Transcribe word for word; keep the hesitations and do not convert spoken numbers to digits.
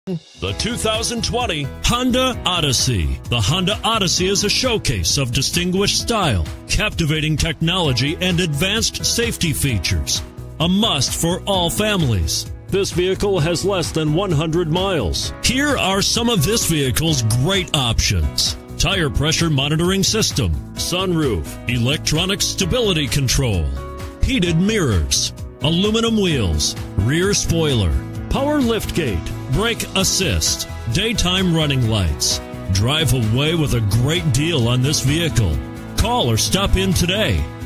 The two thousand twenty Honda Odyssey. The Honda Odyssey is a showcase of distinguished style, captivating technology, and advanced safety features. A must for all families. This vehicle has less than one hundred miles. Here are some of this vehicle's great options: tire pressure monitoring system, sunroof, electronic stability control, heated mirrors, aluminum wheels, rear spoiler, power liftgate, brake assist, daytime running lights. Drive away with a great deal on this vehicle. Call or stop in today.